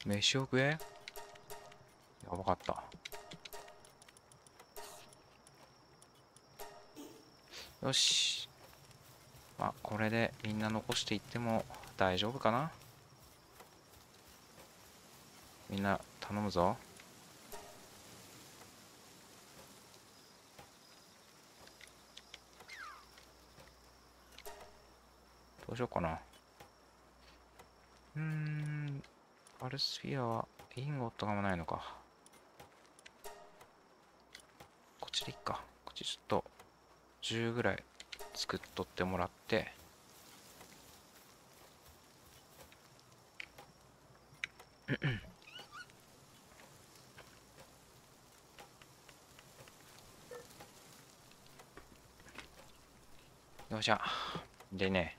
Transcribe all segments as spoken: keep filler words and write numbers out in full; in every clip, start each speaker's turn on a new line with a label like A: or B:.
A: 飯を食え。やばかった。よし。まあ、これでみんな残していっても大丈夫かな。みんな頼むぞ。どうしようかな。うーん、パルスフィアはインゴットがもないのか。こっちでいっか。こっちちょっとじゅうぐらい作っとってもらって。よっしゃ。でね、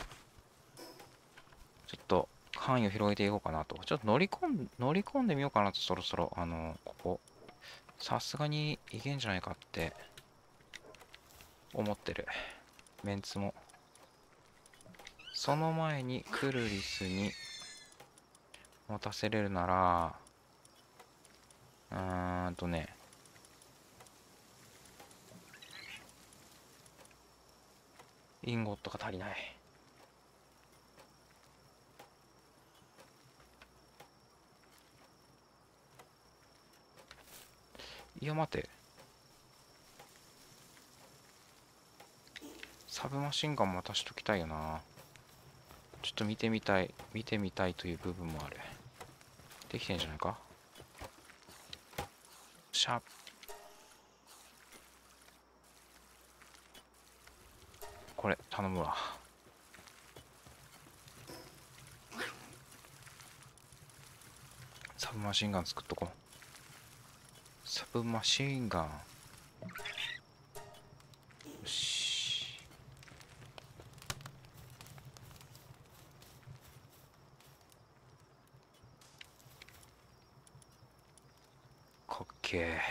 A: ちょっと範囲を広げていこうかなと。ちょっと乗り込ん、乗り込んでみようかなと、そろそろ。あの、ここ。さすがにいけんじゃないかって思ってる。メンツも。その前にクルリスに持たせれるなら、うーんとね、インゴットが足りない。いや、待て。サブマシンガンも渡しときたいよな。ちょっと見てみたい、見てみたいという部分もある。できてんじゃないか。シャープ。これ、頼むわ。サブマシンガン作っとこう。サブマシンガン。よし。かっけえ。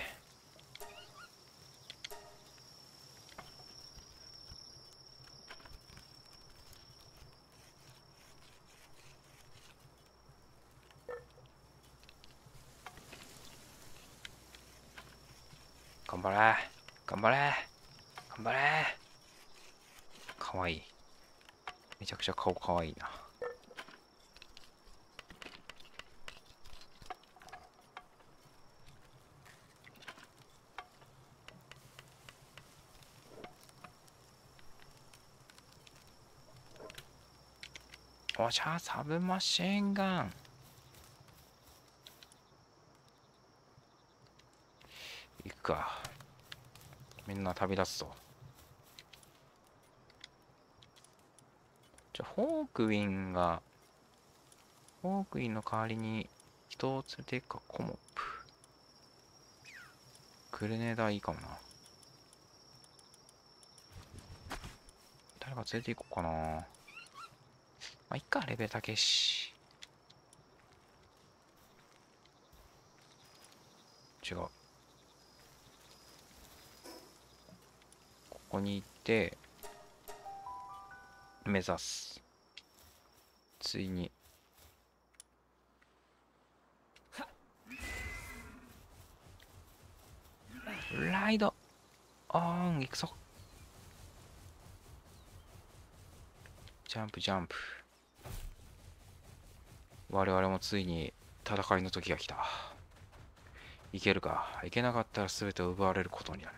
A: 頑張れ。頑張れ。頑張れ。かわいい。めちゃくちゃ顔かわいいな。おしゃ、サブマシンガン。行くか。みんな旅立つぞ。じゃあ、ホークウィンが、ホークウィンの代わりに人を連れていくか、コモップ。グレネーダーいいかもな。誰か連れて行こうかな。まあ、いっか、レベル高いし。違う。ここに行って、目指す。ついに。ライドオン、行くぞ。ジャンプ、ジャンプ。我々もついに戦いの時が来た。いけるか。いけなかったら全てを奪われることになる。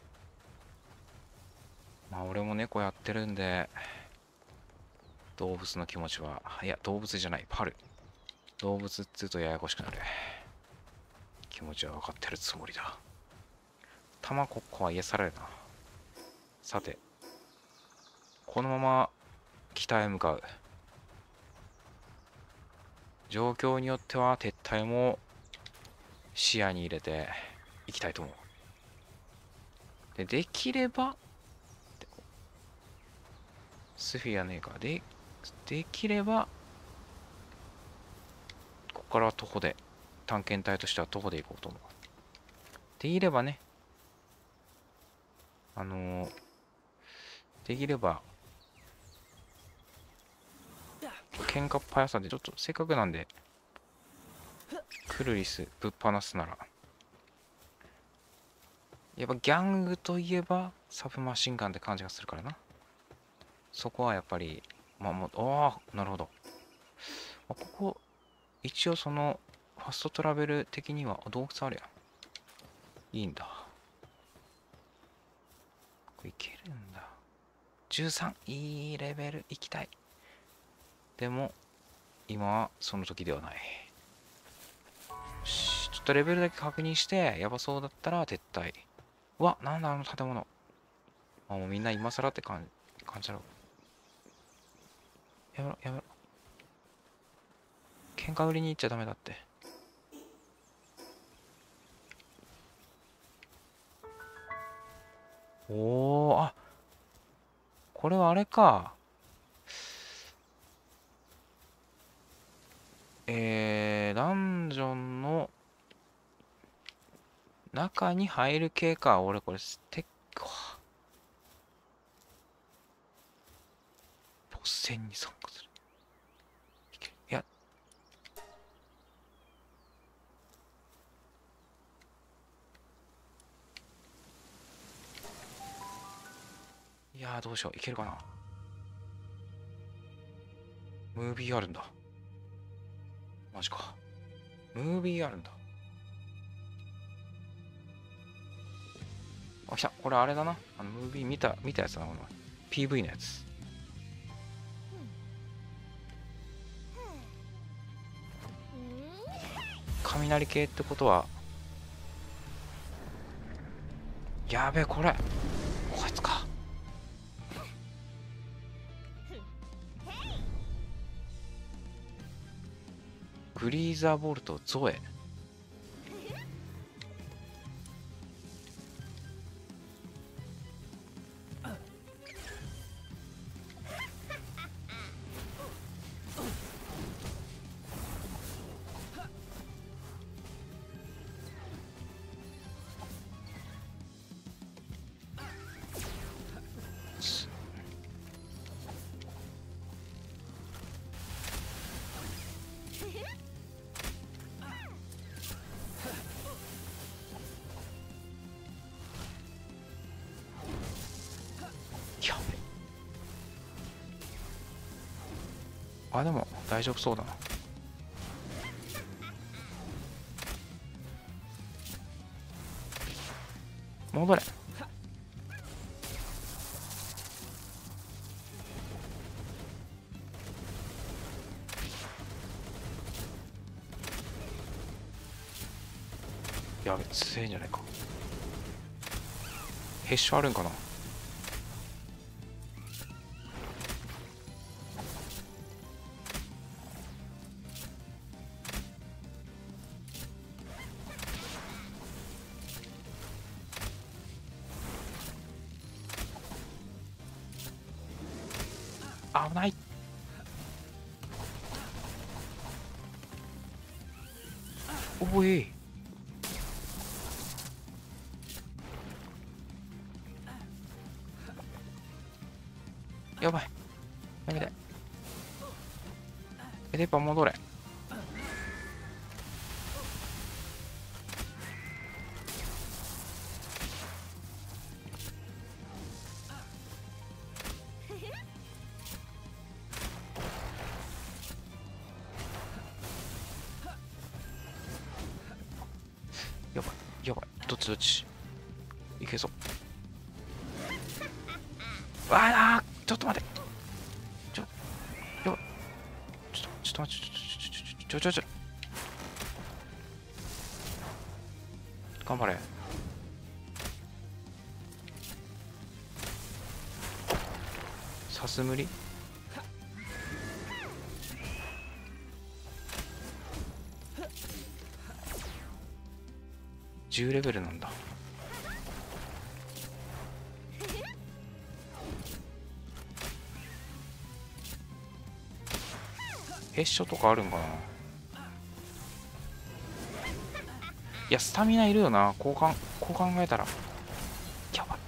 A: まあ俺も猫やってるんで、動物の気持ちは、いや動物じゃない、パル。動物っつうとややこしくなる。気持ちは分かってるつもりだ。玉ここは癒されるな。さて、このまま北へ向かう。状況によっては撤退も視野に入れていきたいと思う。で、できれば、スフィアねえか。で、できれば、ここからは徒歩で、探検隊としては徒歩で行こうと思う。できればね、あのー、できれば、喧嘩っ早さで、ちょっとせっかくなんで、 クルリスぶっ放すなら、やっぱギャングといえばサブマシンガンって感じがするからな。そこはやっぱり、まあもう、ああ、なるほど。あ、ここ、一応その、ファストトラベル的には、洞窟あるやん。いいんだ。ここ行けるんだ。じゅうさん、いいレベル行きたい。でも、今はその時ではない。よし、ちょっとレベルだけ確認して、やばそうだったら撤退。うわ、なんだあの建物。あ、もうみんな今更って感じ、感じだろう。やめろ、やめろ。喧嘩売りに行っちゃダメだって。おー、あ、これはあれか。えー、ダンジョンの中に入る系か。俺これステックは。ボス戦に参加する。いや、いやーどうしよう。いけるかな。ムービーあるんだ。マジか。ムービーあるんだ。あ、来た。これあれだな。あの、ムービー見た、見たやつだな、この ピーブイ のやつ。雷系ってことは、やべえ、これ。こいつか。グリーザーボルト、ゾエ。やべえ。あ、でも大丈夫そうだな。戻れ。やべ、強いんじゃないか。ヘッシュあるんかな。危ない。おい。やばい。やめて。エデパ戻れ。やばい。やばい。どっちどっち。いけそう。ああ、ちょっと待って。ちょ、やばい。ちょっと、ちょっと待って。ちょ、ちょ、ちょ、ちょ、ちょ、ちょ。頑張れ。さす無理。じゅうレベルなんだ。ヘッショとかあるんかな。いや、スタミナいるよな。こうかん、こう考えたら。やばい。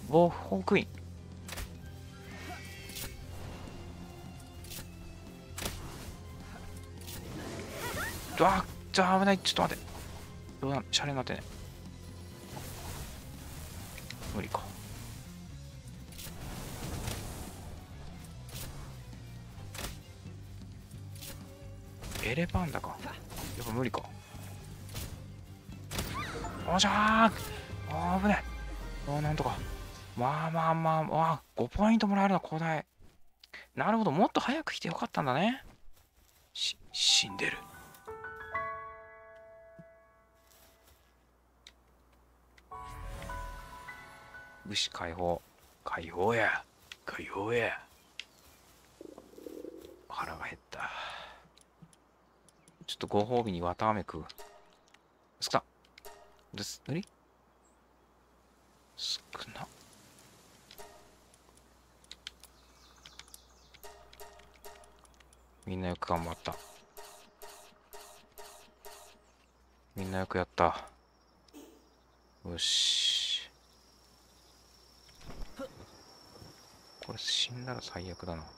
A: ウォーホークイーン。うわっ、じゃあ危ない。ちょっと待って。どうなん、シャレになってね。無理か。エレパンダか。やっぱ無理か。おじゃー、あー危ねえ。あ、なんとか。まあまあまあ、まあ、ごポイントもらえるの、古代。なるほど、もっと早く来てよかったんだね。し、死んでる。牛解放。解放や。解放や。腹が減った。ちょっとご褒美に綿あめ食う。少な。です。何少な。みんなよく頑張った。みんなよくやった。よし。これ死んだら最悪だな。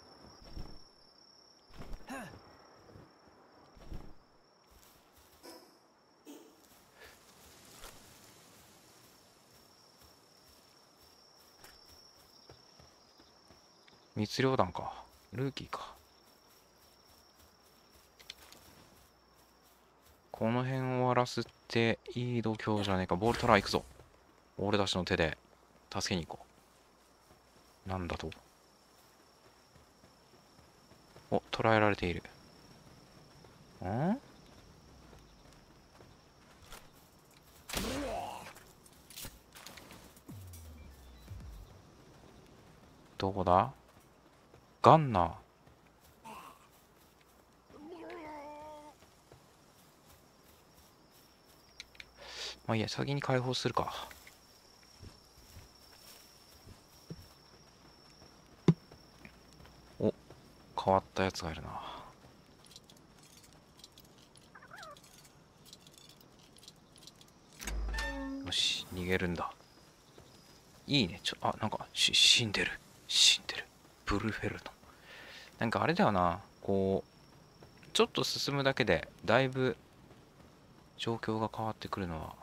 A: 密漁団か。ルーキーか。この辺終わらせていい度胸じゃねえか。ボールトライ行くぞ。俺たちの手で助けに行こう。なんだと。お、捕らえられている。んどこだガンナー。まあいいや、先に解放するか。お、変わったやつがいるな。よし、逃げるんだ。いいね。ちょ、あ、なんか、し、死んでる。死んでる。ブルフェルノ。なんかあれだよな。こう、ちょっと進むだけで、だいぶ、状況が変わってくるのは。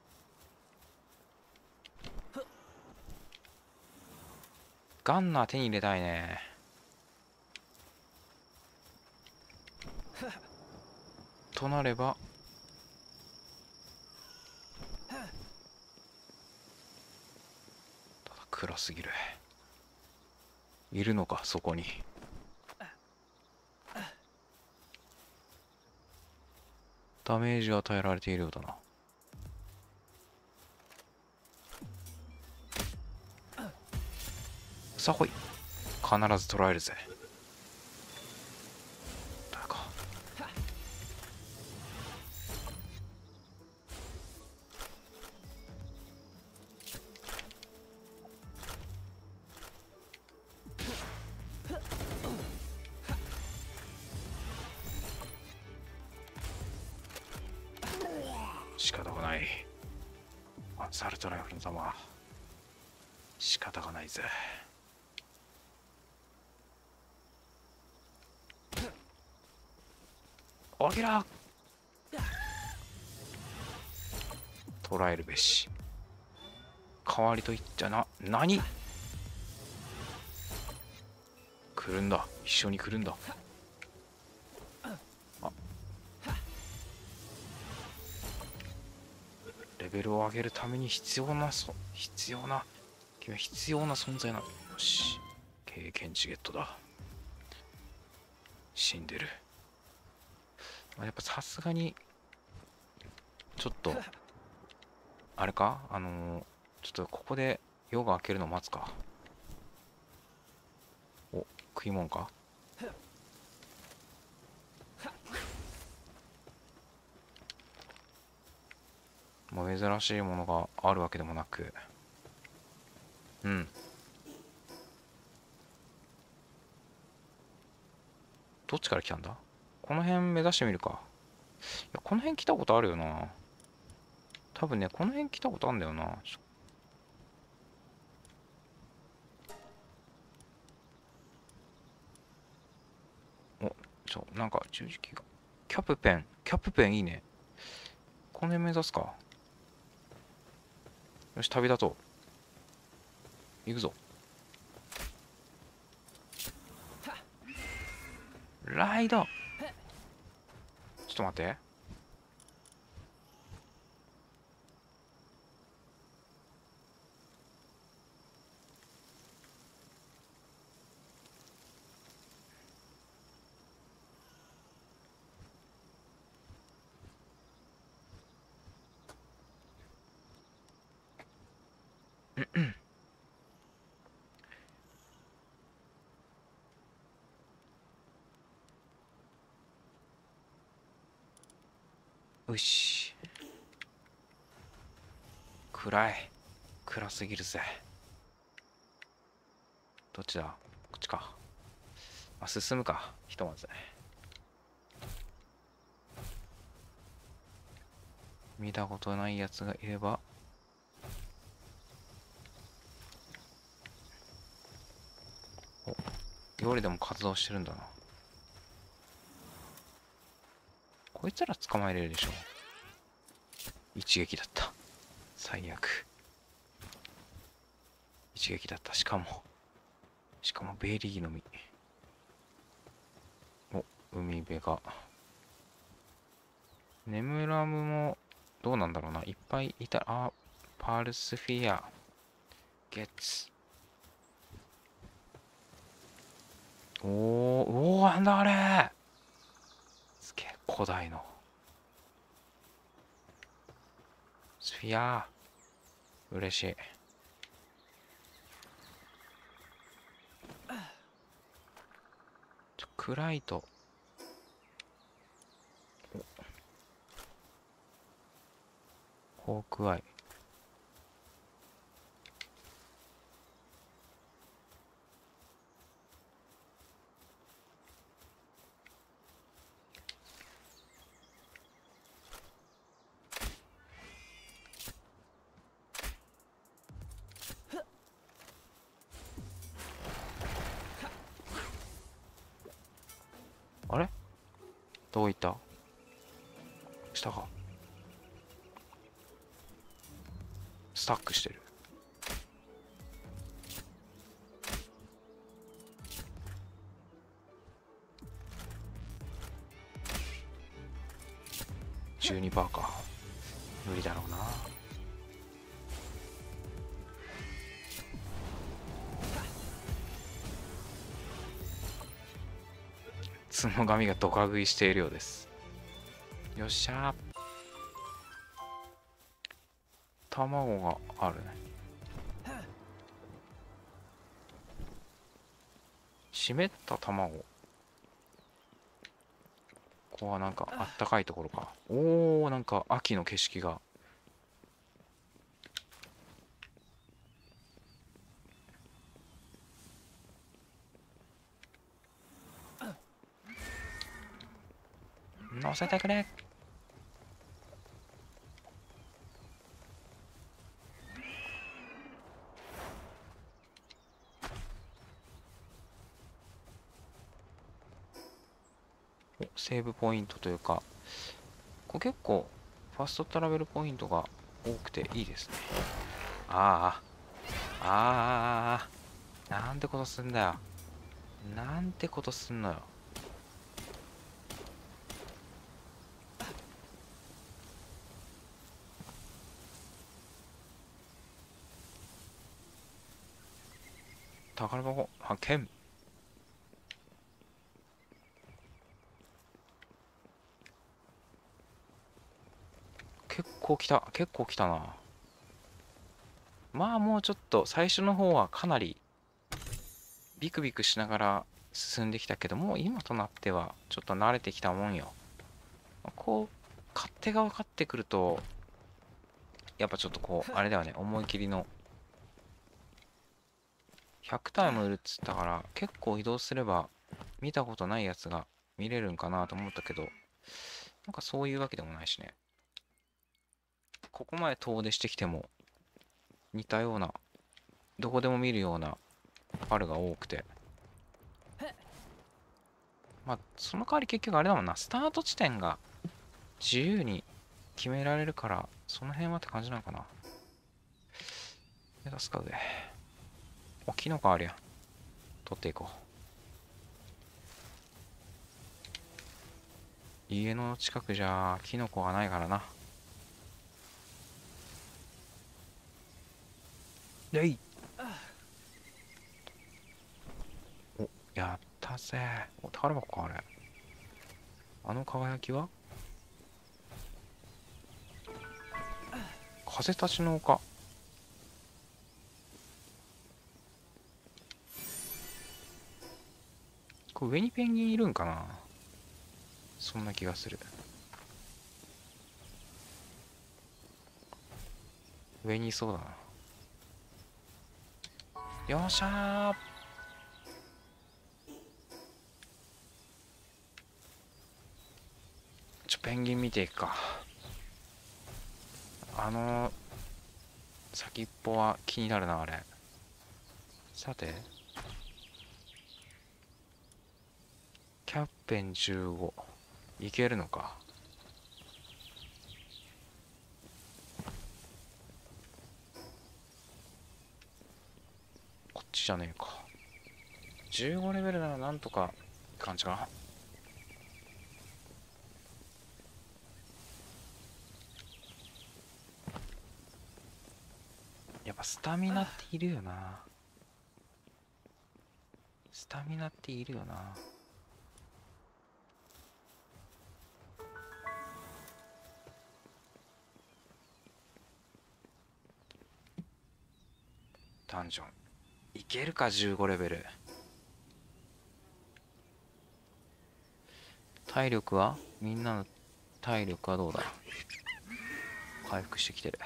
A: ガンナー手に入れたいね。となれば、ただ暗すぎる。いるのか、そこに。ダメージが与えられているようだな。さあほい。必ず捕らえるぜ。だか。仕方がない。アサルトライフル様。仕方がないぜ。おぎら捕らえるべし。代わりと言っちゃな、何来るんだ。一緒に来るんだ。あ、レベルを上げるために必要な、そ必要な、君は必要な存在なの。よし。経験値ゲットだ。死んでる。やっぱさすがに、ちょっと、あれかあのー、ちょっとここで夜が明けるのを待つか。お、食い物か。もう珍しいものがあるわけでもなく。うん。どっちから来たんだ。この辺目指してみるか。いや、この辺来たことあるよな。多分ね、この辺来たことあるんだよな。 ちょ、なんか十字キーが。キャプペン。キャプペンいいね。この辺目指すか。よし、旅立とう。行くぞ。ライド。ちょっと待って。よし。暗い。暗すぎるぜ。どっちだ？こっちか。あ、進むか。ひとまず。見たことないやつがいれば。お、夜でも活動してるんだな。こいつら捕まえれるでしょ。一撃だった。最悪。一撃だった。しかも、しかもベリーの実。お、海辺が。ネムラムも、どうなんだろうな。いっぱいいた。あ、パルスフィア。ゲッツ。おー、おー、なんだあれ。すげえ、古代の。スフィア。嬉しい。ちょ、暗いと。ホークアイ。あれどういった下か。スタックしてる。じゅうにパーセントか。無理だろうな。角紙がドカ食いしているようです。よっしゃー。卵があるね。湿った卵。ここはなんかあったかいところか。おー、なんか秋の景色が。乗せてくれ。お、セーブポイントというか、これ結構ファストトラベルポイントが多くていいですね。ああ、ああ、なんてことすんだよ。なんてことすんのよ。宝箱発見。結構来た。結構来たな。まあもうちょっと最初の方はかなりビクビクしながら進んできたけど、もう今となってはちょっと慣れてきたもんよ。こう、勝手が分かってくると、やっぱちょっとこう、あれだよね、思い切りの。ひゃくタイム売るっつったから、結構移動すれば見たことないやつが見れるんかなと思ったけど、なんかそういうわけでもないしね。ここまで遠出してきても似たような、どこでも見るようなパルが多くて。 まあ、その代わり結局あれだもんな。スタート地点が自由に決められるから、その辺はって感じなのかな。レタス買うで。お、キノコあるやん。取っていこう。家の近くじゃキノコがないからな。でいお、やったぜ。お、宝箱か、あれ。あの輝きは風立ちの丘。これ上にペンギンいるんかな。そんな気がする。上にいそうだな。よっしゃー。ちょ、ペンギン見ていくか。あの先っぽは気になるな、あれ。さて、キャッペンじゅうご。いけるのか。こっちじゃねえか。じゅうごレベルならなんとかって感じかな。やっぱスタミナっているよな。スタミナっているよな。ダンジョン。いけるか、じゅうごレベル。体力はみんなの体力はどうだ。回復してきてる。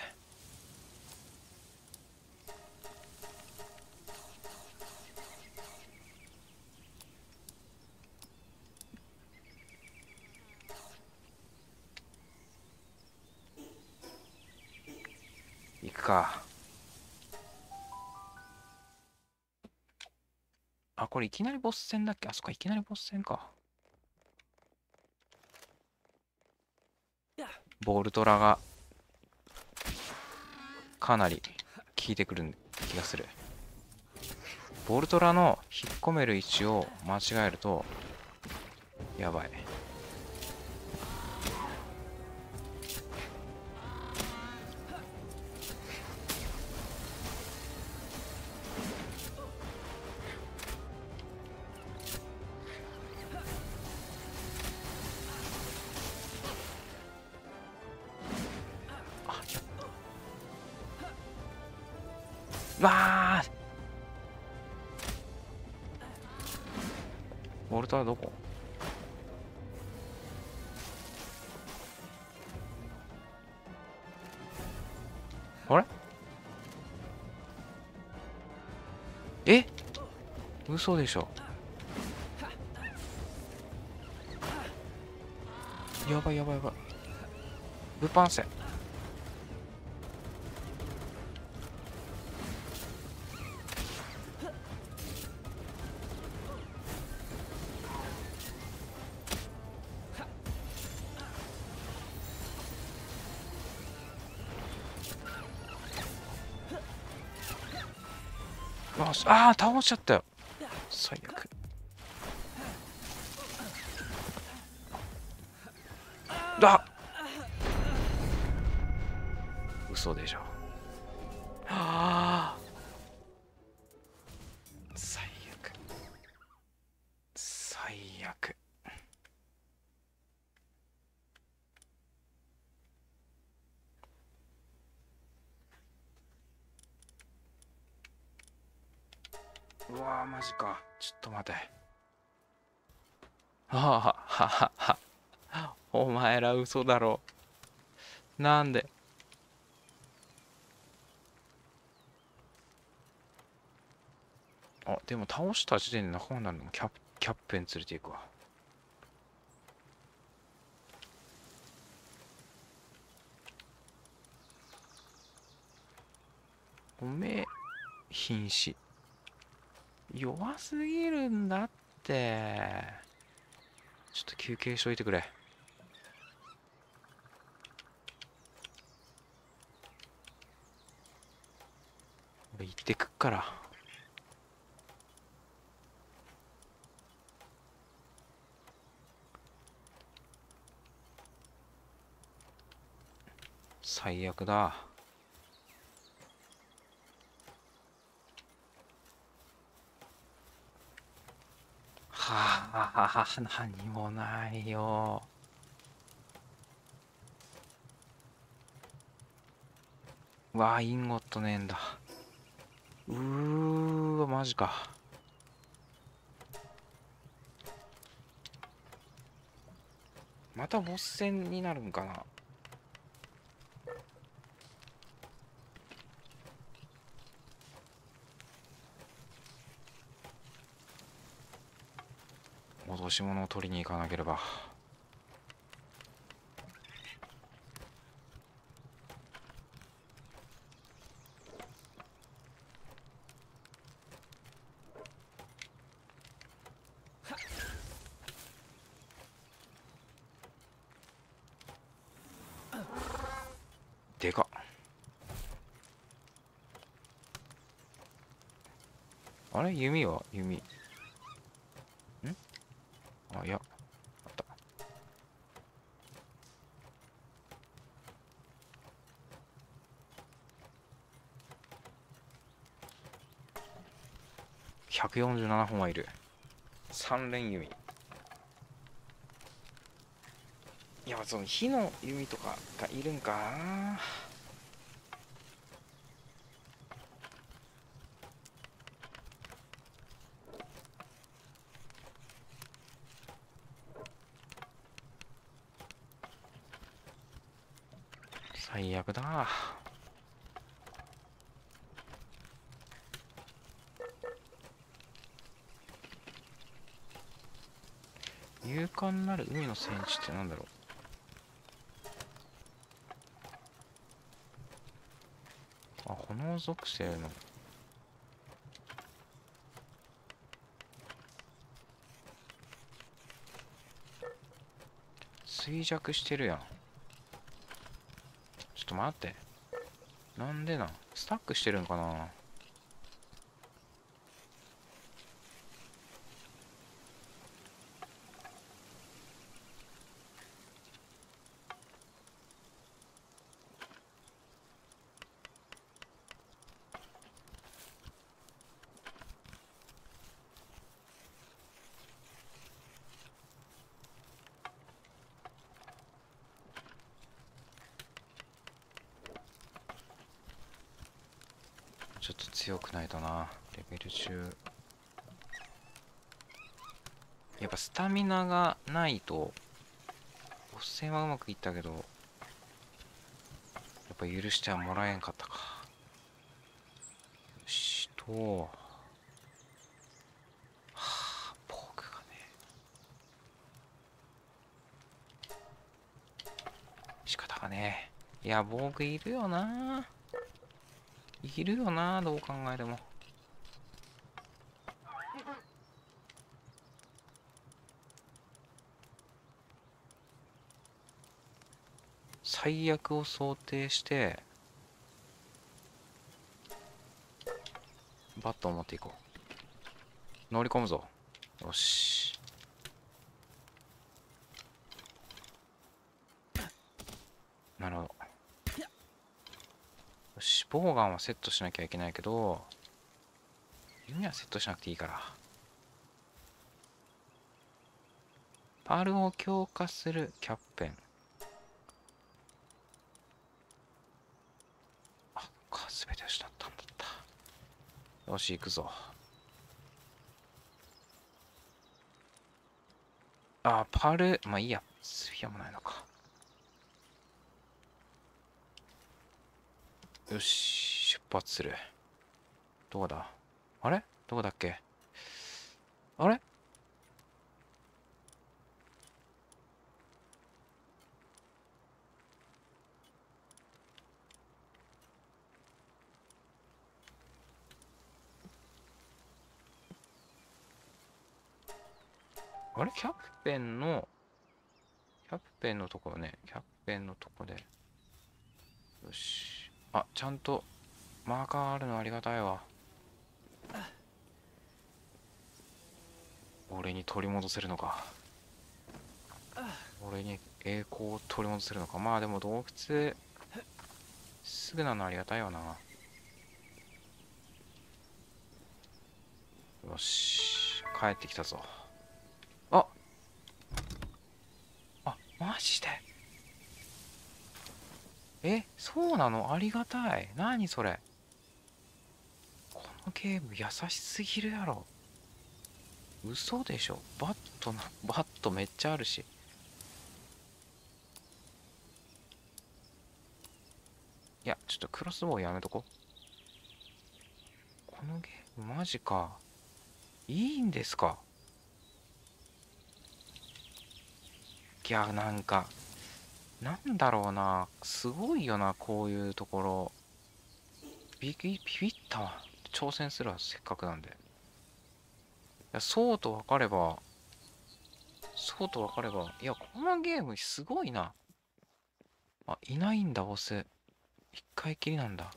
A: 行くか。あ、これいきなりボス戦だっけ。あそこいきなりボス戦か。ボルトラがかなり効いてくる気がする。ボルトラの引っ込める位置を間違えるとやばい。わあ、ボルトラどこ。あれ、え、嘘でしょ。やばいやばいやばい。ルパンセ。ああ、倒しちゃったよ。最悪。あ、嘘でしょ。はあ、最悪。最悪。うわー、マジか。ちょっと待て。はあはははは。お前ら嘘だろ。なんで。あ、でも倒した時点で仲間になるのもキャキャッペン連れていくわ。おめえ、瀕死。弱すぎるんだって。 ちょっと休憩しといてくれ。俺行ってくっから。最悪だ。はあ、何もないよ。わあ、インゴットねえんだ。うーわ、マジか。またボス戦になるんかな。戻し物を取りに行かなければ。でかっ。あれ弓は弓。んあ、いや、あった。ひゃくよんじゅうななほんはいる。三連弓。いや、その火の弓とかがいるんかな。最悪だ。勇敢なる海の戦士ってなんだろう。あ、炎属性の。衰弱してるやん。ちょっと待って。なんでなん、スタックしてるんかな。ちょっと強くないとな。レベルじゅう。やっぱスタミナがないと、ボス戦はうまくいったけど、やっぱ許してはもらえんかったか。よしと、はあ、ポークがね。仕方がねえ。いや、防具いるよな。いるよな、どう考えても。最悪を想定して、バットを持っていこう。乗り込むぞ。よし。なるほど。よし、ボウガンはセットしなきゃいけないけど、弓はセットしなくていいから。パールを強化するキャッペン。あ、か、すべて失ったんだった。よし、行くぞ。あ、パール、まあいいや。スフィアもないのか。よし、出発する。どこだ、あれどこだっけ、あれ、 あれキャップペンの、キャップペンのところね。キャップペンのとこで。よし。あ、ちゃんとマーカーあるのありがたいわ。俺に取り戻せるのか。俺に栄光を取り戻せるのか。まあでも洞窟、すぐなのありがたいよな。よし。帰ってきたぞ。ああ、マジで。え、そうなのありがたい。何それ。このゲーム優しすぎるやろ。嘘でしょ。バットな、バットめっちゃあるし。いや、ちょっとクロスボウやめとこ。このゲームマジか。いいんですか。いや、なんか、なんだろうな。すごいよな、こういうところ。ビビ、ビビったわ。挑戦するわ、せっかくなんで。いや、そうと分かれば、そうと分かれば、いや、このゲームすごいな。あ、いないんだ、ボス。一回きりなんだ。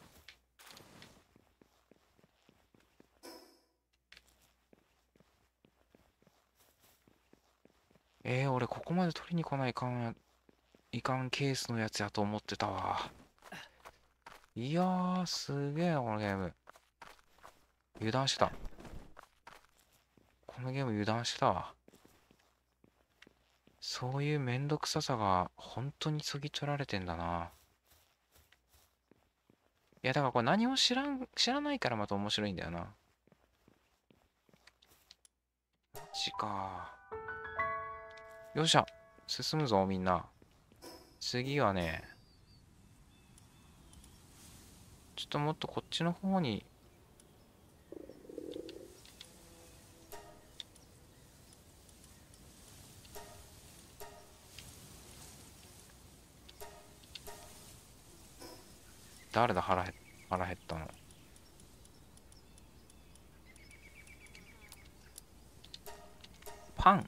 A: えー、俺ここまで取りに来ないかん、いかんケースのやつやと思ってたわ。いやー、すげえな、このゲーム。油断してた。このゲーム油断してたわ。そういうめんどくささが本当にそぎ取られてんだな。いや、だからこれ何も知らん、知らないからまた面白いんだよな。マジか。よっしゃ。進むぞ、みんな。次はね、ちょっともっとこっちの方に。誰だ、腹減腹減ったの。パン。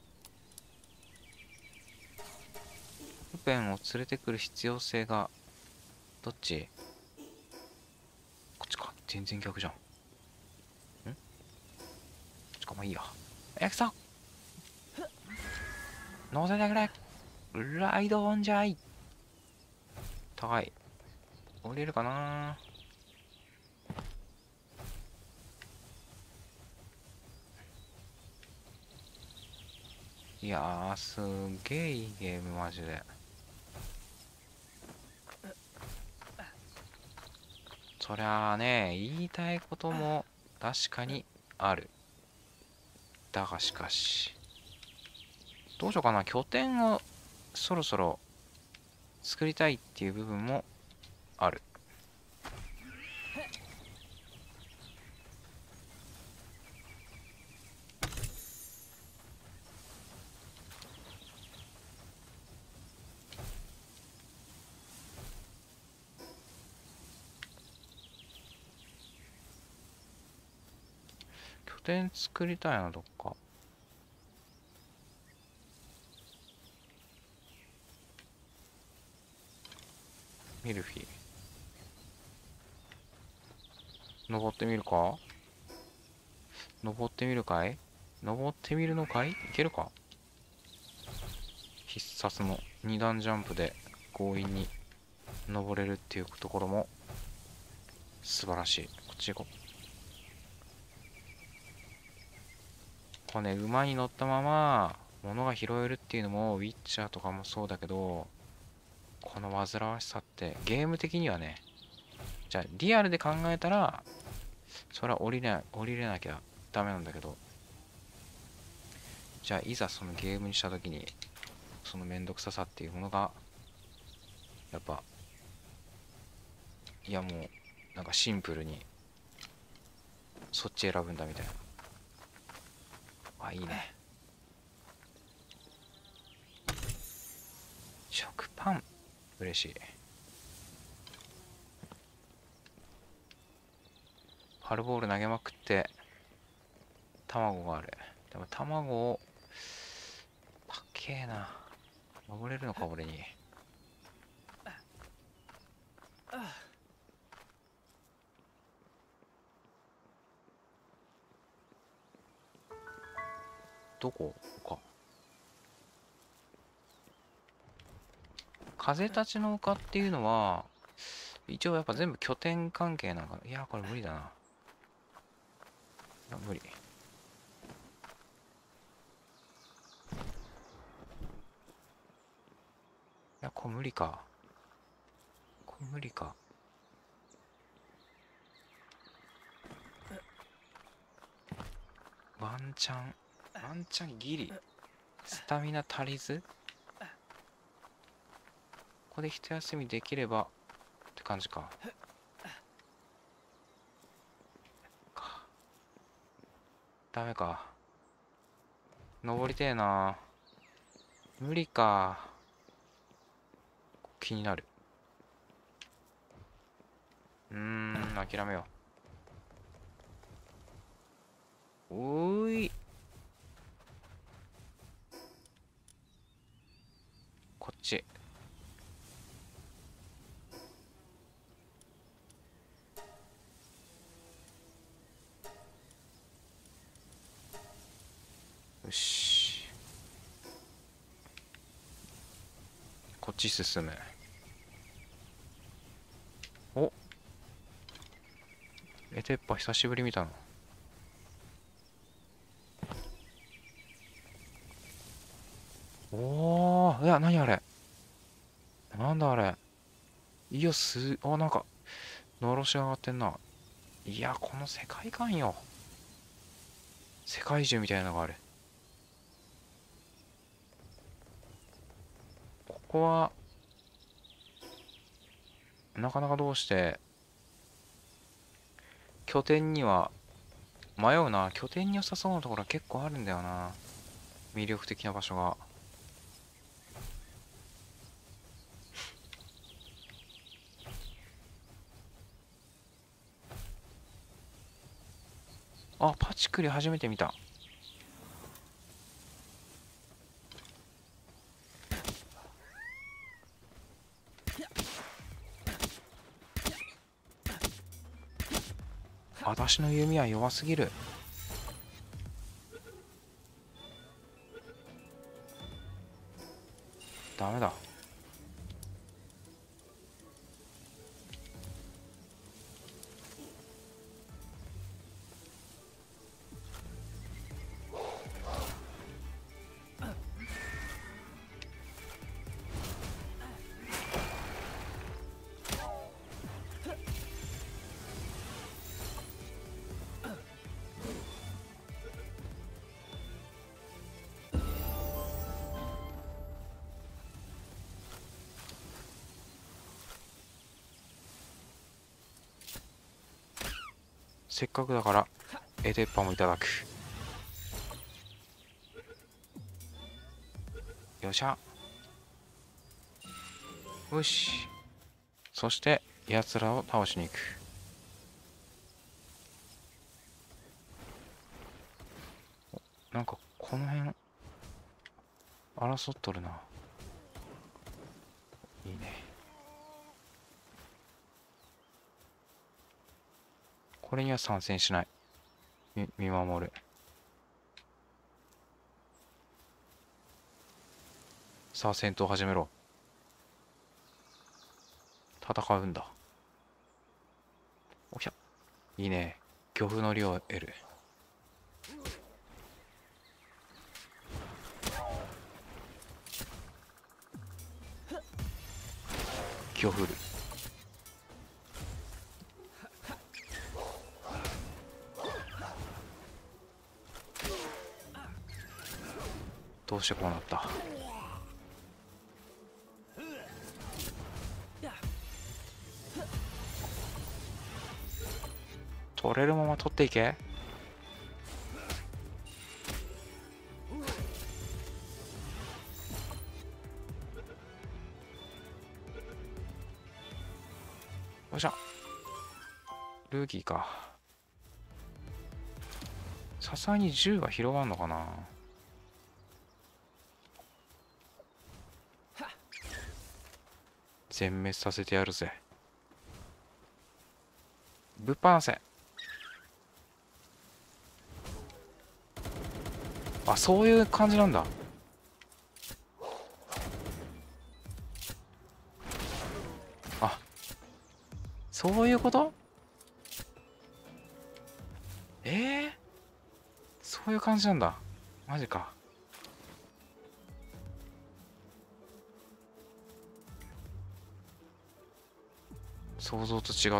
A: ルペンを連れてくる必要性が、どっち？こっちか。全然逆じゃん。ん？こっちか、まあいいや。えくそ乗せてくれ。ライドオンじゃい。高い。降りるかな。いやー、すっげえいいゲーム、マジで。そりゃあね、言いたいことも確かにある。だがしかし、どうしようかな。拠点をそろそろ作りたいっていう部分もある。拠点作りたいな、どっか。ミルフィー。登ってみるか？登ってみるかい？登ってみるのかい？いけるか？必殺のに段ジャンプで強引に登れるっていうところも素晴らしい。こっち行こう。これね、馬に乗ったまま物が拾えるっていうのもウィッチャーとかもそうだけど、この煩わしさってゲーム的にはね、じゃあリアルで考えたらそれは降りれ降りれなきゃダメなんだけど、じゃあいざそのゲームにした時にそのめんどくささっていうものがやっぱ、いやもうなんかシンプルにそっち選ぶんだみたいな。あ、いいね。食パン嬉しい。ファルボール投げまくって卵がある。でも卵をけえな。登れるのか俺に。どこか。風立ちの丘っていうのは一応やっぱ全部拠点関係なんか。いやこれ無理だな。いや無理。いやこれ無理か。これ無理か。ワンチャンワンチャンギリスタミナ足りず。ここで一休みできればって感じか。かダメか。登りてえな。無理か。気になる。うーん諦めよう。おーい。こっち。よし。こっち進む。おエテッパ久しぶり見たの。おーいや何あれ。なんだあれ。いやすあなんかのろし上がってんな。いやこの世界観よ。世界中みたいなのがある。ここはなかなかどうして拠点には迷うな。拠点に良さそうなところは結構あるんだよな。魅力的な場所が。あパチクリ初めて見た。私の弓は弱すぎる。ダメだ。せっかくだからエテッパもいただく。よっしゃ。よし。そして奴らを倒しに行く。なんかこの辺争っとるな。いいね。これには参戦しない。み見守る。さあ戦闘始めろ。戦うんだ。おひゃ。いいね。漁夫の利を得る。漁夫る。どうしてこうなった。取れるまま取っていけ。よっしゃ。ルーキーか。さすがに銃は広がんのかな。 全滅させてやるぜ。ぶっ放せ。あ、そういう感じなんだ。あ、そういうこと？えー、そういう感じなんだ。マジか。想像と違った。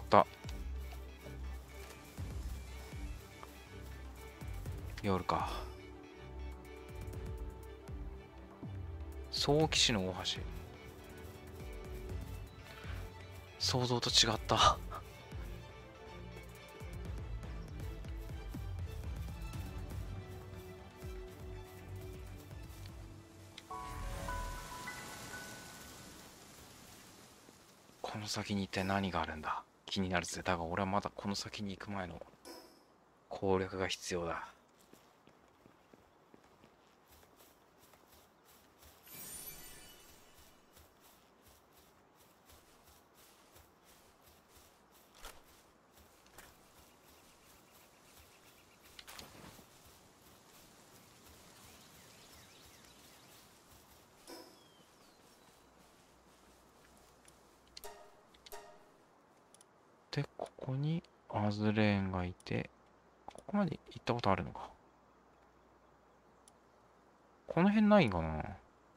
A: 夜か。早期市の大橋。想像と違った。この先に一体何があるんだ。気になるぜ。だが俺はまだこの先に行く前の攻略が必要だ。で、ここにアズレーンがいて、ここまで行ったことあるのか。この辺ないんかな。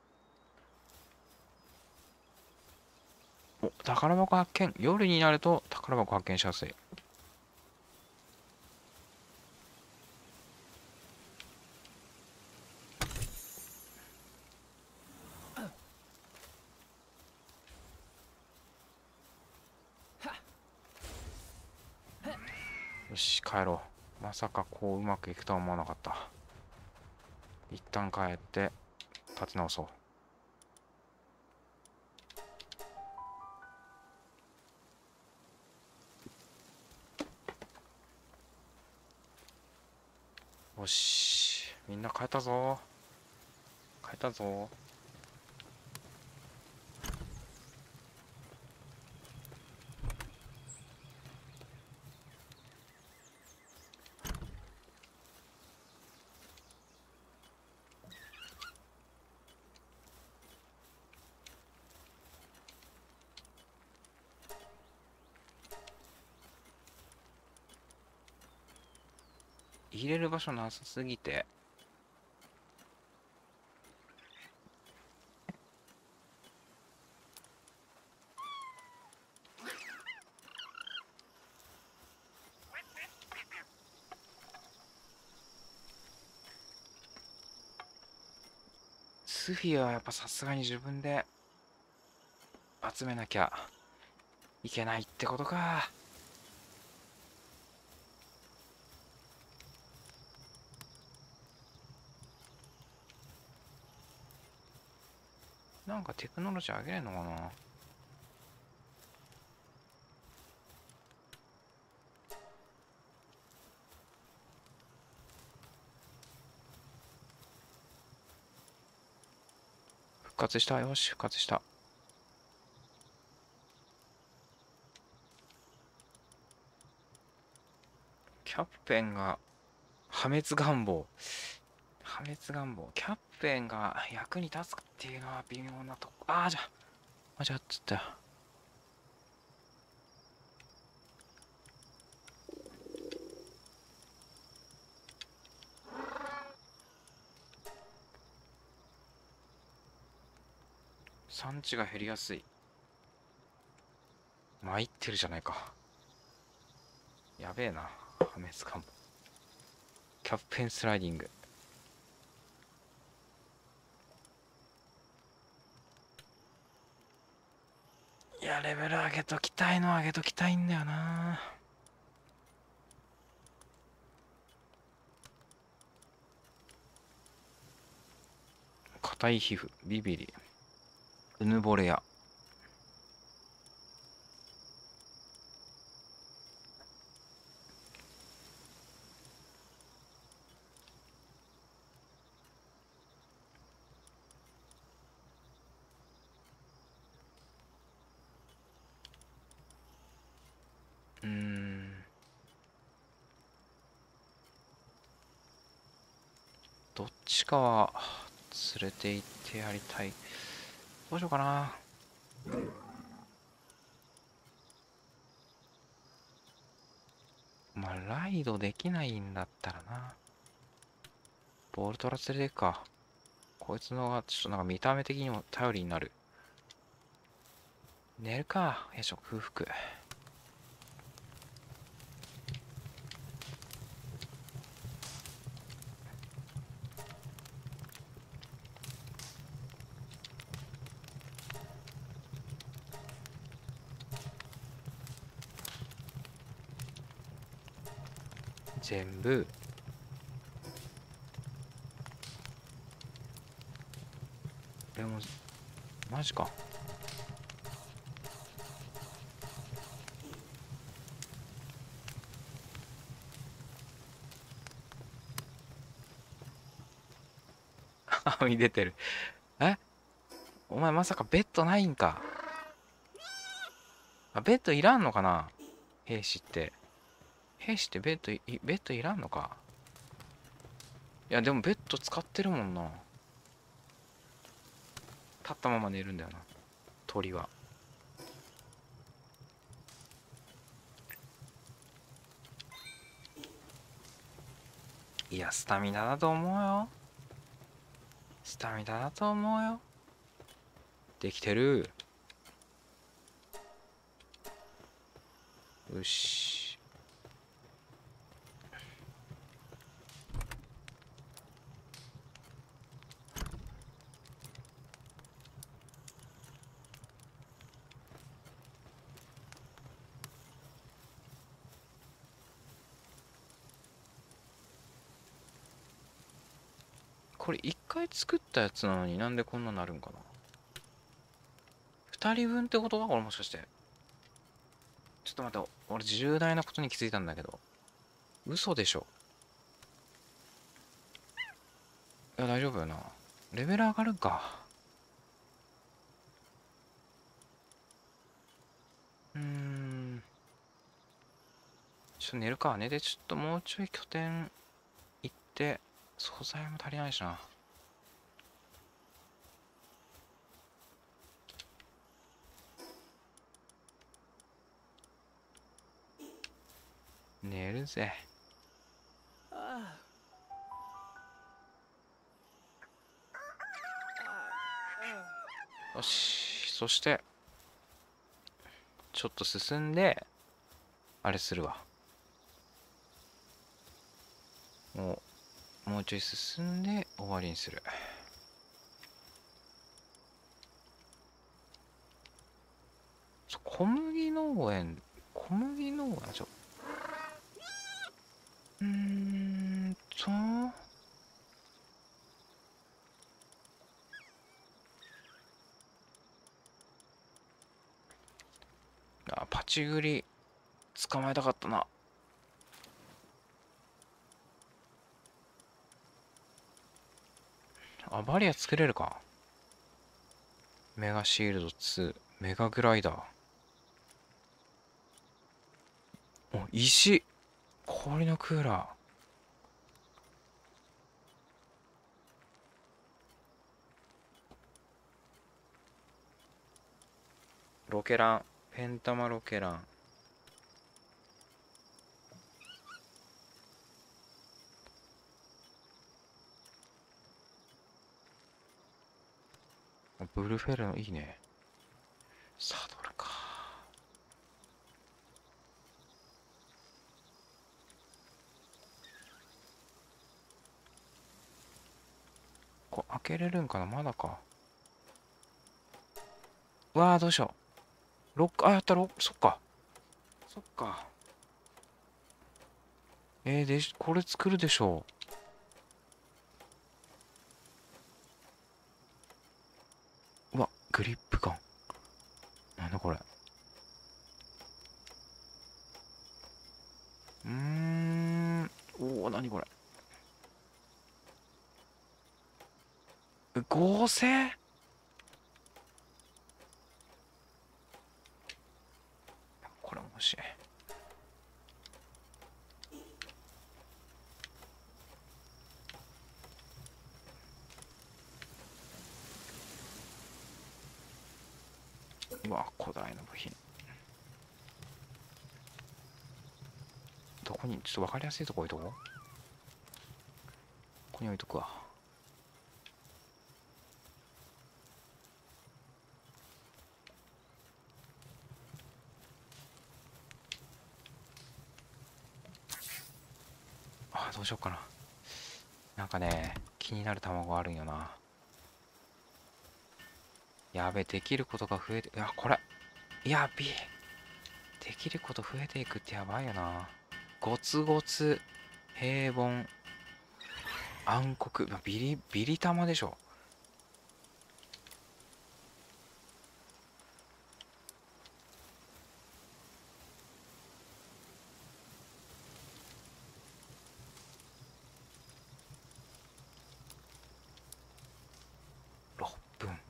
A: お、宝箱発見。夜になると宝箱発見しやすい。よし、帰ろう。まさかこううまくいくとは思わなかった。一旦帰って立て直そう。よし、みんな帰ったぞ。帰ったぞ。入れる場所なさすぎて。スフィアはやっぱさすがに自分で集めなきゃいけないってことか。なんかテクノロジー上げれんのかな。復活した。よし、復活した。キャプテンが破滅願望。破滅願望。キャプテンが役に立つっていうのは微妙なとこ。ああ、じゃあ、間違っちゃったよ。産地が減りやすい。参ってるじゃないか。やべえな。破滅願望。キャプテンスライディング。いや、レベル上げときたいの上げときたいんだよな。硬い皮膚、ビビリ、うぬぼれや。 どっちかは連れて行ってやりたい。どうしようかな。まあ、ライドできないんだったらな。ボルトラ連れて行くか。こいつのが、ちょっとなんか見た目的にも頼りになる。寝るか。よいしょ、空腹。全部。でも、マジか。はみ出てる。え、お前まさかベッドないんか。あ、ベッドいらんのかな、兵士って。兵士ってベッドい、ベッドいらんのか。いや、でもベッド使ってるもんな。立ったまま寝るんだよな、鳥は。いや、スタミナだと思うよ。スタミナだと思うよ。できてる。よし。これ一回作ったやつなのになんでこんななるんかな。二人分ってことかこれ、もしかして。ちょっと待って、俺重大なことに気づいたんだけど。嘘でしょ。いや、大丈夫よな。レベル上がるか。うーん。ちょっと寝るか。寝て、ちょっともうちょい拠点行って、素材も足りないしな。寝るぜ。よし。そして、ちょっと進んで、あれするわ。もう、もうちょい進んで終わりにする。小麦農園、小麦農園、ちょ、うーんと、あ、パチグリ、捕まえたかったな。あ、バリア作れるか。メガシールドツー、メガグライダー。お、石、氷のクーラー。ロケラン、ペンタマロケラン。ブルフェルのいいね。サドルか。これ開けれるんかな、まだか。うわー、どうしよう。ロック、あ、やったろ、そっか。そっか。えー、で、これ作るでしょう。うわ、グリップガン。なんだこれ。うーん。おお、なにこれ。合成、これもしい。 うわ、古代の部品。どこに、ちょっと分かりやすいとこ置いとこう。ここに置いとくわ。あ、どうしようかな。なんかね、気になる卵あるんよな。やべ、できることが増えて、いや、これ。やべえ。できること増えていくってやばいよな。ゴツゴツ、平凡、暗黒、ビリ、ビリ玉でしょ。ろっぷん。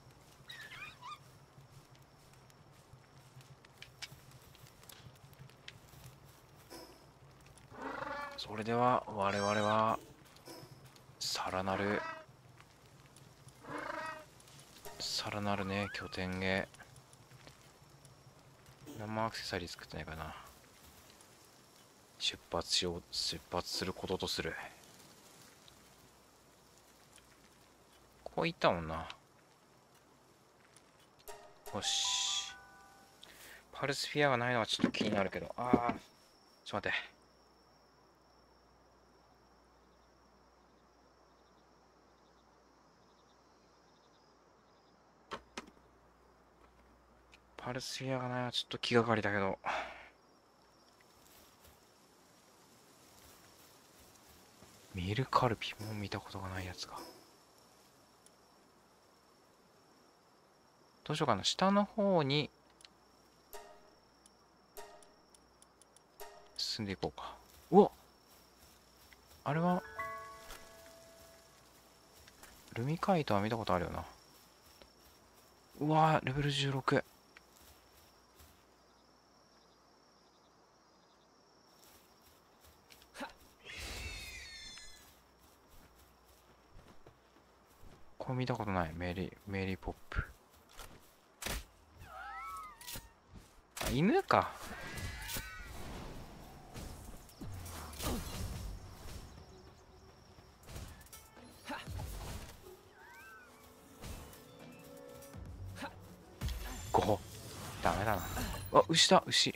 A: それでは我々はさらなるさらなるね拠点へ。何もアクセサリー作ってないかな。出発しよう。出発することとする。こういったもんな。よし。パルスフィアがないのはちょっと気になるけど。ああ、ちょっと待って。パルスフィアがないのはちょっと気がかりだけど。ミルカルピも見たことがないやつが。どうしようかな。下の方に進んでいこうか。うわ、あれはルミカイトは見たことあるよな。うわー、レベルじゅうろく。これ見たことない。メリー、メリーポップ。あ、犬か。ご。ダメだな。あ、牛だ、牛。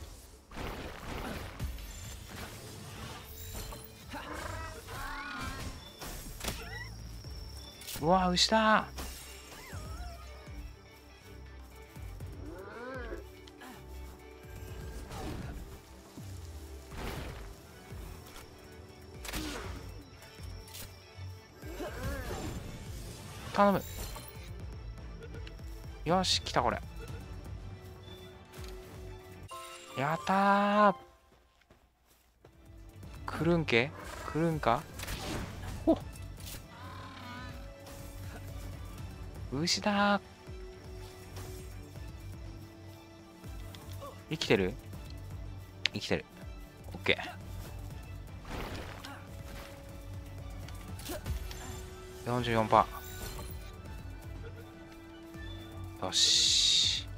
A: うわ、牛だ。頼む。よし、来たこれ。やったー。来るんけ来るんか。お、牛だー。生きてる生きてる。オッケー。よんじゅうよんパーセント。よし。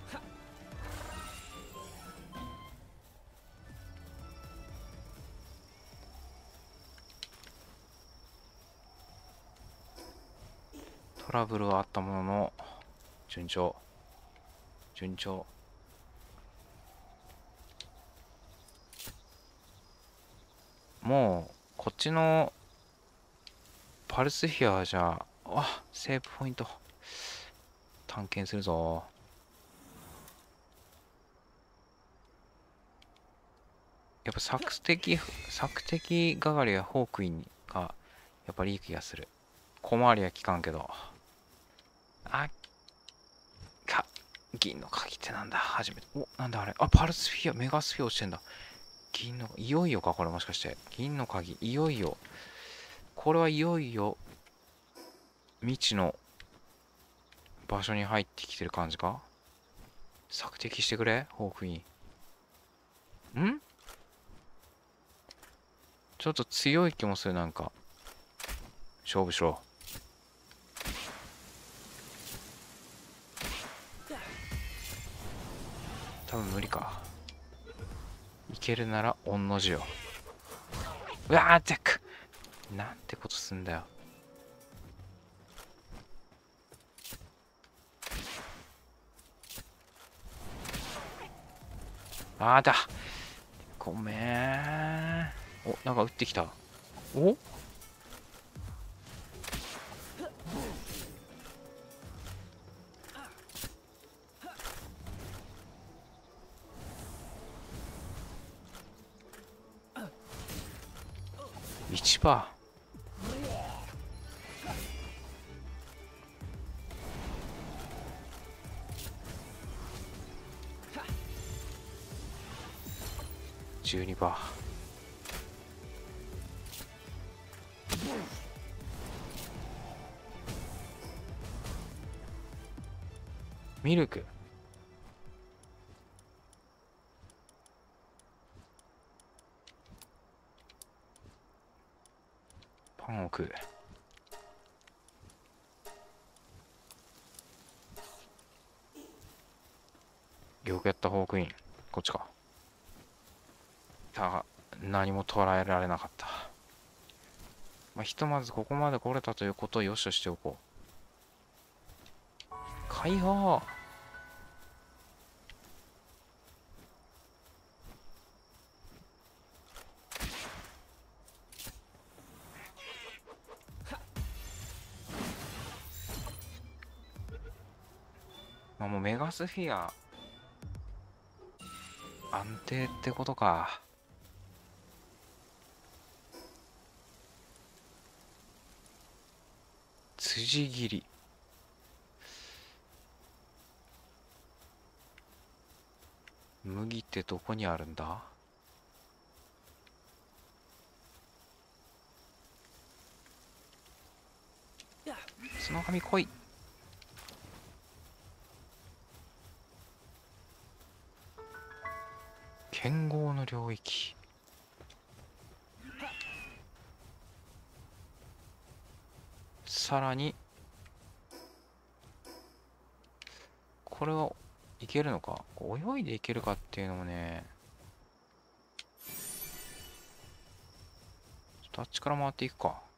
A: トラブルはあったものの、順調。順調。もう、こっちのパルスフィアじゃあ、あ、セーブポイント。探検するぞ。やっぱ索敵、索敵係やホークインが、やっぱりいい気がする。小回りは効かんけど。あ、か、銀の鍵ってなんだ初めて。お、なんだあれ。あ、パルスフィア、メガスフィア落ちてんだ。銀の、いよいよかこれもしかして。銀の鍵、いよいよ。これはいよいよ、未知の場所に入ってきてる感じか。索敵してくれホークイン。んちょっと強い気もする。なんか勝負しろ。 多分無理か。いけるなら御の字よ。うわー、ジャックなんてことすんだよ。あーだ。ごめん。お、なんか撃ってきた。おいちパー。じゅうにパー。ミルク。パンを食う。よくやったフォークイン。こっちか。だが、何も捉えられなかった。まあ、ひとまずここまで来れたということをよしとしておこう。解放。まあ、もうメガスフィア安定ってことか。辻切り。麦ってどこにあるんだ？角神来い。剣豪の領域。さらにこれはいけるのか、泳いでいけるかっていうのもね。ちょっとあっちから回っていくか。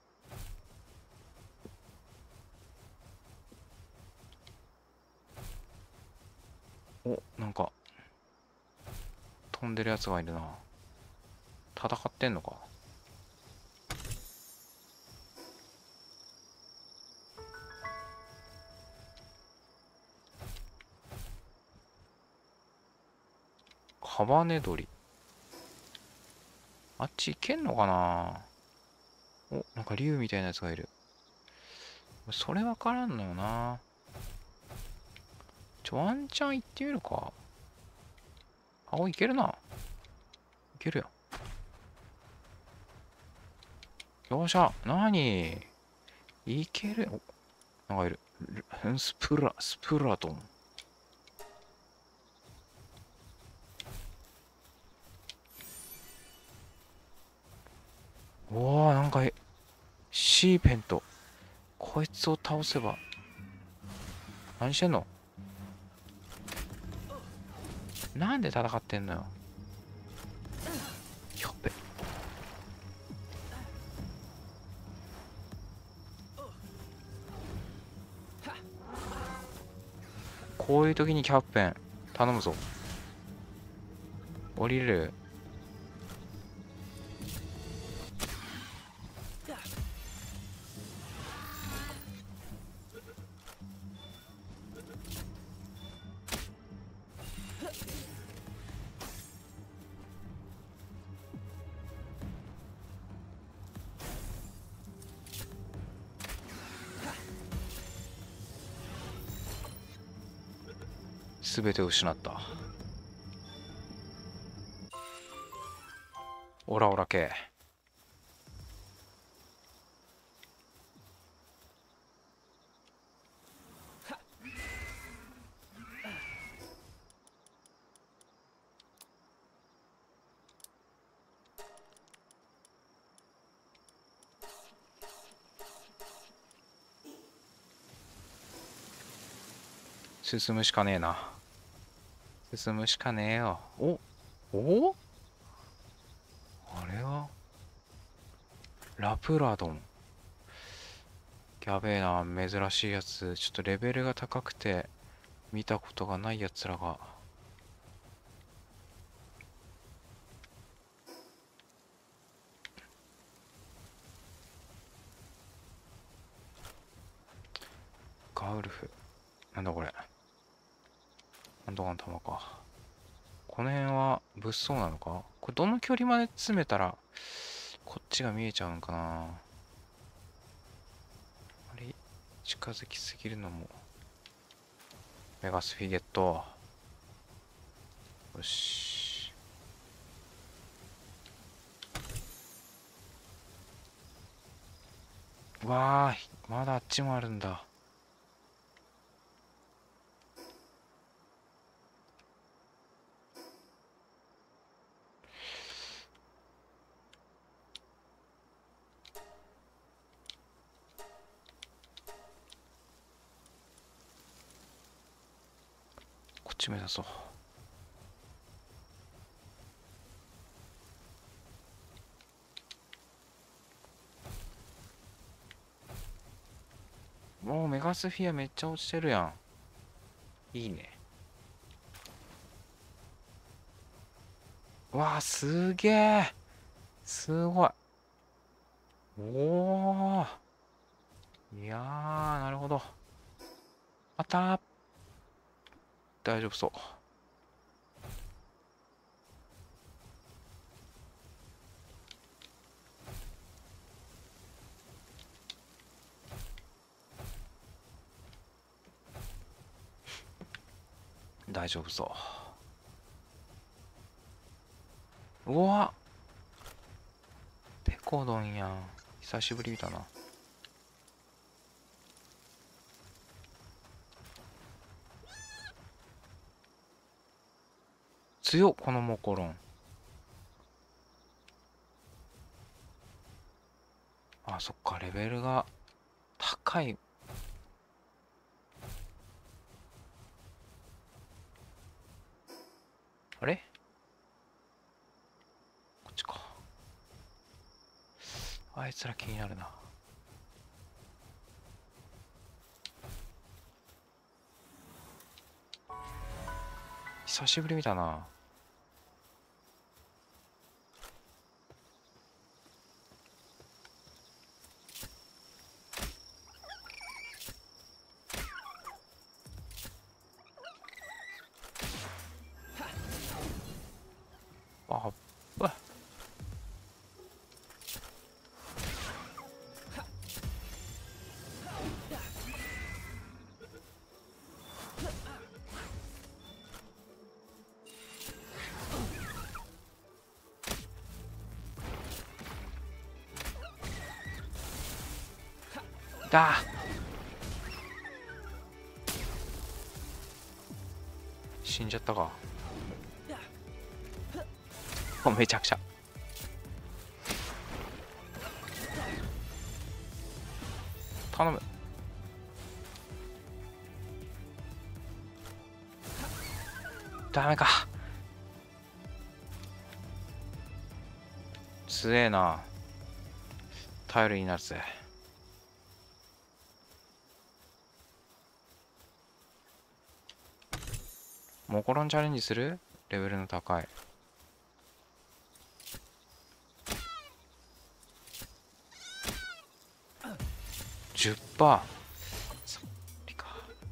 A: お、なんか飛んでるやつがいるな。戦ってんのか。カバネドリ。あっち行けんのかな。お、なんか竜みたいなやつがいる。それわからんのよな。ちょ、ワンチャン行ってみるか。あ、お、いけるな。いけるよ。よっしゃ。なにいける。お、なんかいる。スプラ、スプラトン。おお、なんかシーペント。こいつを倒せば。何してんの？なんで戦ってんのよ。やっべ。こういう時にキャプテン頼むぞ。降りれる？すべてを失った。オラオラ系。進むしかねえな。 進むしかねえよ。おおあれはラプラドン。やべえな、珍しいやつ。ちょっとレベルが高くて見たことがないやつらが。ガウルフ。なんだこれ。なんとかの玉か。この辺は物騒なのか。これどの距離まで詰めたらこっちが見えちゃうんかな。あれ近づきすぎるのも。メガスフィゲット。よし。わーい、まだあっちもあるんだ。こっち目指そう。もうメガスフィアめっちゃ落ちてるやん。いいね。わあ、すげえ。すごい。おお。いやー、なるほど。あったー。大丈夫そう。大丈夫そう。うわペコドンやん。久しぶりだな。強っ、このモコロン。あ、そっか、レベルが高い。あれこっちか。あいつら気になるな。久しぶり見たな。あっば。だ死んじゃったか。おめちゃくちゃ。頼む。ダメか。強えな。頼りになるぜ。モコロンチャレンジする？レベルの高い。じゅっパーセント。そっか。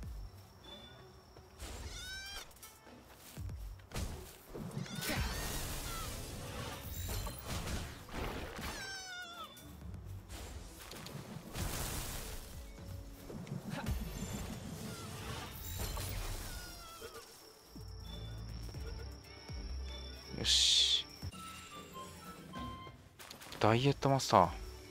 A: よし。ダイエットマスター。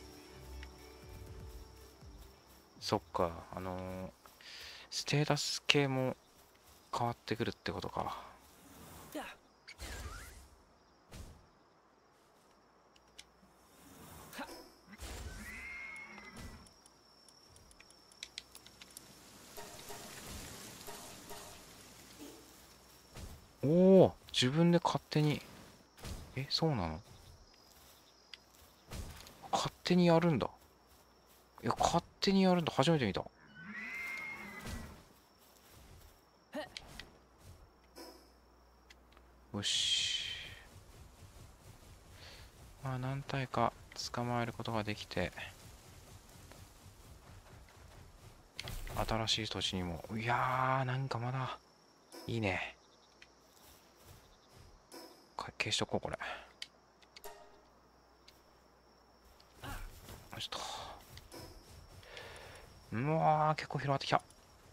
A: そっか、あのー、ステータス系も変わってくるってことか。 おお、自分で勝手に。え、そうなの？勝手にやるんだ。いや、勝手にやるんだ。初めて見た。よし。まあ、何体か捕まえることができて、新しい土地にも。いやー、なんかまだ、いいね。か消しとこう、これ。ちょっと。うわー、結構広がってきた。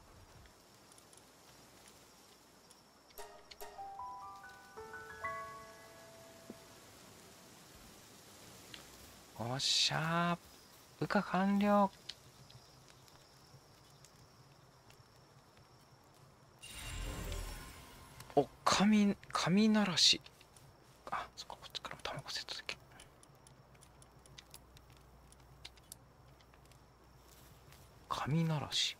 A: おっしゃー。部下完了。お、神、神鳴らし。あ、そっか、こっちからも卵セットだけ。神鳴らし。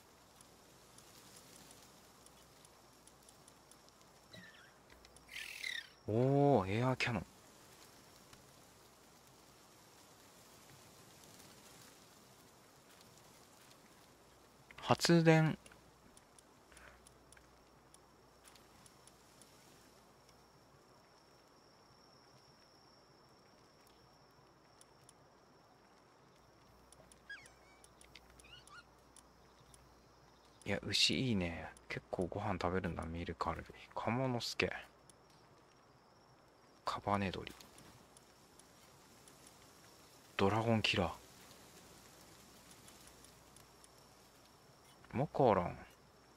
A: おー、エアーキャノン。発電。いや、牛いいね。結構ご飯食べるんだ、ミルカルビ。カモノスケ。カバネドリ。ドラゴンキラー。モコロン。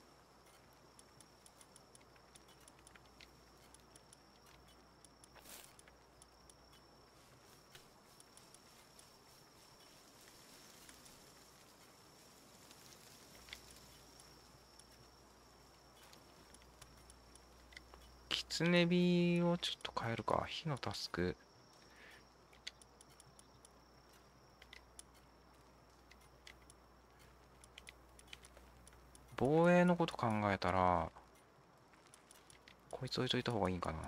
A: キツネビをちょっと変えるか。火のタスク。防衛のこと考えたら、こいつ置いといた方がいいんかな。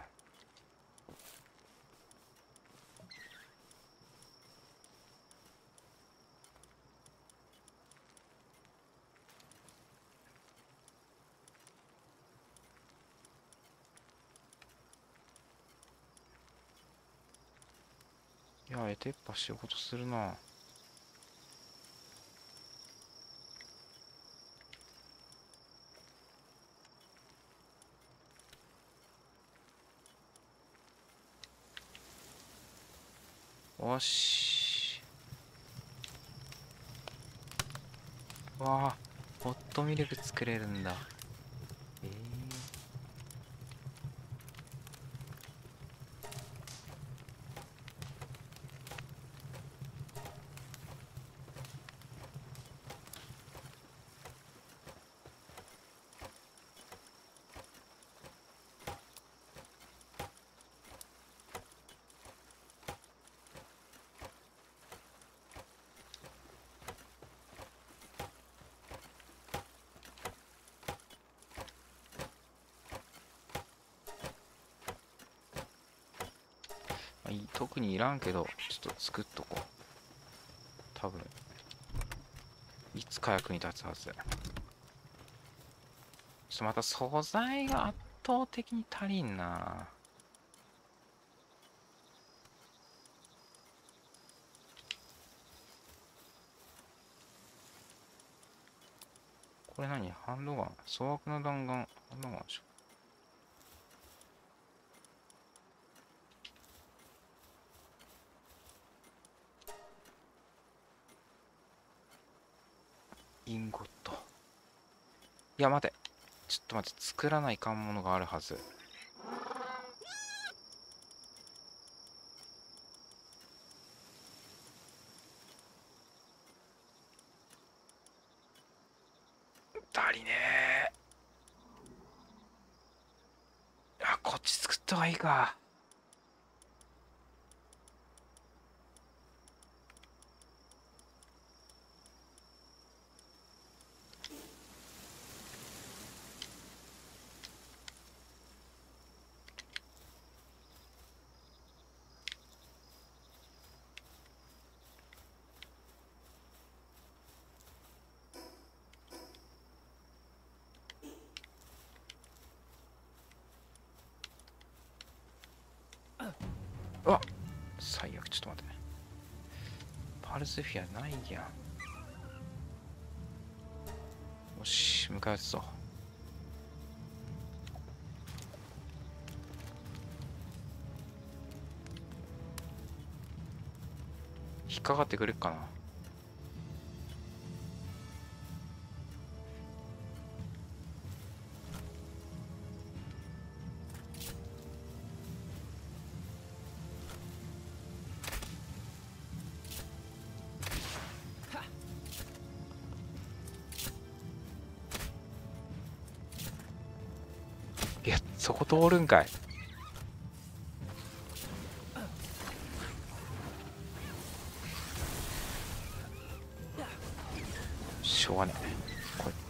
A: いや、エテッパ仕事するな。よし。わあ、ホットミルク作れるんだ。えーまあいい特にいらんけど、ちょっと作っとこう。多分、いつか役に立つはず。ちょっとまた素材が圧倒的に足りんな。これ何ハンドガン粗悪な弾丸。ハンドガンでしょ。インゴット。いや、待て。ちょっと待って。作らないかんものがあるはず。足りねえ。あ、こっち作った方がいいか。 ちょっと待って。パルスフィアないやん。よし、迎え撃つぞ。引っかかってくれっかな。いや、そこ通るんかい。しょうがねえ。これ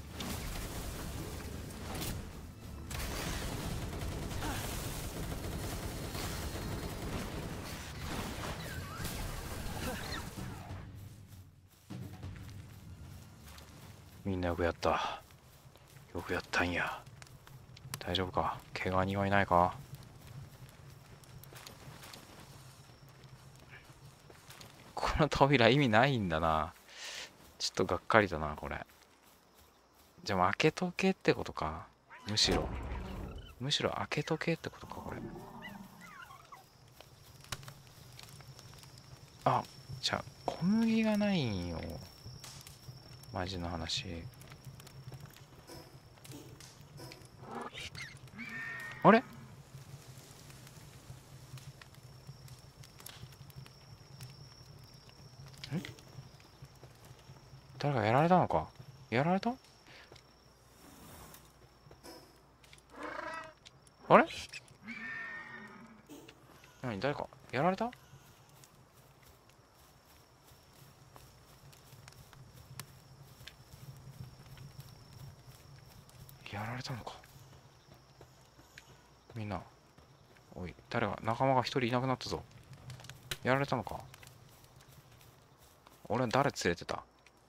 A: みんなよくやった。よくやったんや。大丈夫か？怪我人はいないか？この扉意味ないんだな。ちょっとがっかりだな、これ。じゃあ開けとけってことか。むしろ。むしろ開けとけってことか、これ。あ、じゃあ小麦がないんよ。マジの話。あれ？ん？誰かやられたのか？やられた？あれ？何？誰かやられた？やられたのか？みんな。おい、誰が、仲間が一人いなくなったぞ。やられたのか？俺は誰連れてた？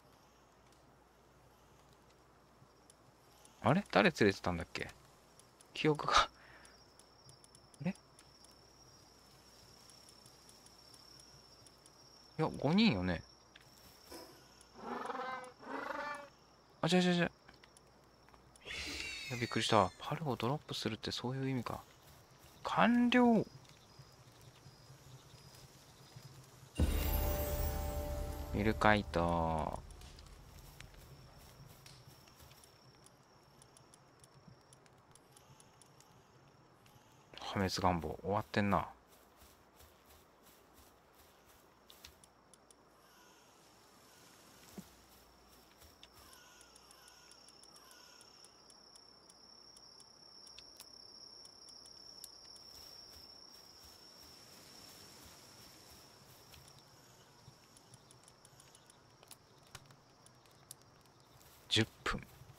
A: あれ？誰連れてたんだっけ？記憶があれ？いや、ごにんよね。あ、違う違う違う。いや、びっくりした。パルをドロップするってそういう意味か。完了。ミルカイト。破滅願望終わってんな。じゅっぷん。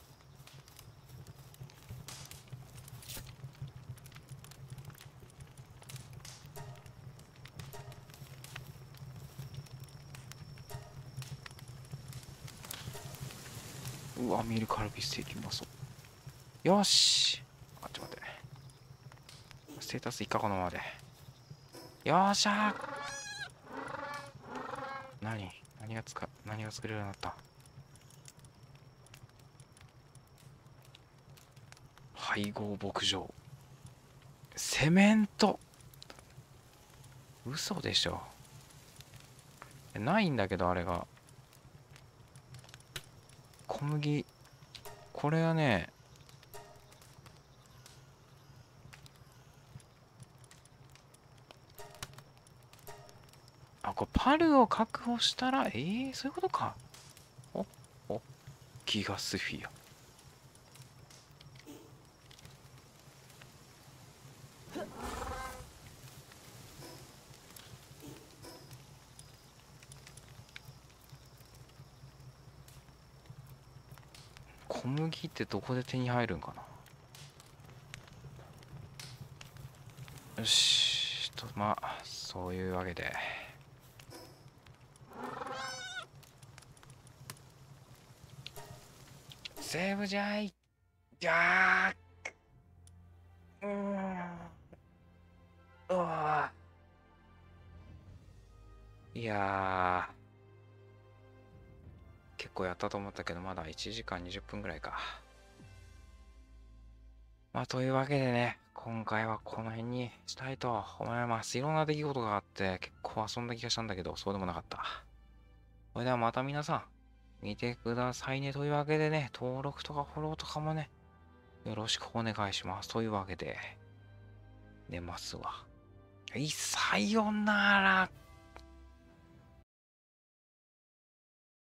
A: うわ、ミルカルビステーキうまそう。よし。あ、ちょっと待って。ステータスいっかこのままで。よっしゃー。何何がつか、何が作れるようになった？配合牧場。セメント。嘘でしょ。ないんだけど、あれが。小麦。これはね、あ、これパルを確保したら、えー、そういうことか。お、お、ギガスフィア。小麦ってどこで手に入るんかな。よしと、まあそういうわけでセーブじゃい。いやー、うーん、うわやー、結構やったと思ったけど、まだいちじかんにじゅっぷんぐらいか。まあ、というわけでね、今回はこの辺にしたいと思います。いろんな出来事があって、結構遊んだ気がしたんだけど、そうでもなかった。それではまた皆さん、見てくださいね。というわけでね、登録とかフォローとかもね、よろしくお願いします。というわけで、寝ますわ。はい、さよなら。